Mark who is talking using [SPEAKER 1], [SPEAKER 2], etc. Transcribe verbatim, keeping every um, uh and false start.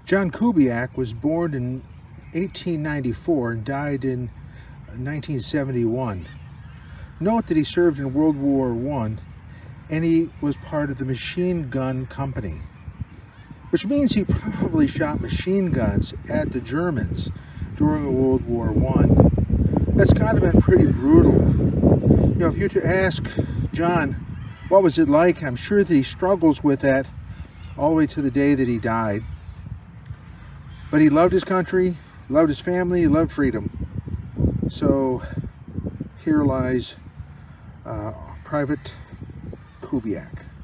[SPEAKER 1] John Kubiak was born in eighteen ninety-four and died in nineteen seventy-one. Note that he served in World War One and he was part of the machine gun company, which means he probably shot machine guns at the Germans during World War One. That's got to have been pretty brutal. You know, if you were to ask John, what was it like? I'm sure that he struggles with that all the way to the day that he died. But he loved his country, loved his family, he loved freedom. So here lies uh, Private Kubiak.